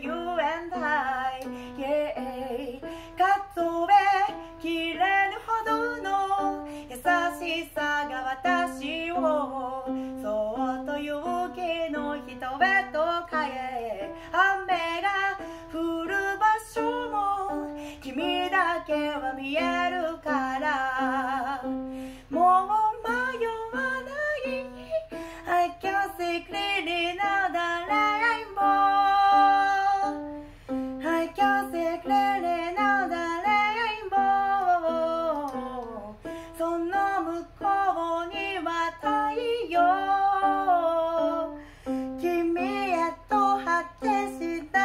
you and I yeah 数えきれぬほどの優しさが私をそっと勇気の人へと変え雨が降る場所も君だけは見えるからもう迷わない I can see clearly now the rainbow I can see clearly now the rainbow その向こうには太陽君へと果てした